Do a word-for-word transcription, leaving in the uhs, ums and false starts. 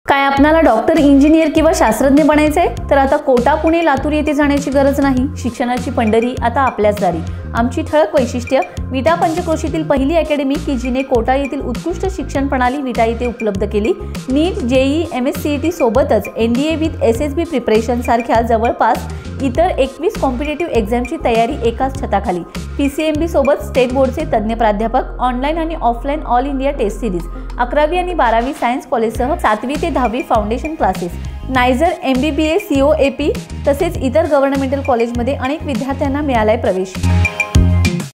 काय आपल्याला doctor, engineer किंवा शास्त्रज्ञ बनायचे आहे? तर आता कोटा, पुणे, लातूर येथे जाण्याची गरज नाही. शिक्षणाची पंढरी आता आपल्याच दारी. आमची ठळक वैशिष्ट्य: विटा पंचक्रोशीतील पहिली अकॅडमी की जिने कोटा येथील उत्कृष्ट शिक्षण प्रणाली विटा येथे उपलब्ध केली. NEET, JEE, M S C E T सोबतच N D A with S S B preparation सारख्या जवळपास इतर एकवीस कॉम्पिटेटिव्ह एक्झामची तयारी एकाच छताखाली. पी सी एम बी सोबत स्टेट बोर्डचे तज्ज्ञ प्राध्यापक, ऑनलाईन आणि offline all India test series, अकरावी आणि बारावी सायन्स कॉलेजसह सातवी ते दहावी foundation classes, NISER, M B B S, C O A P तसेच इतर गव्हर्नमेंटल कॉलेजमध्ये अनेक विद्यार्थ्यांना मिळालाय प्रवेश.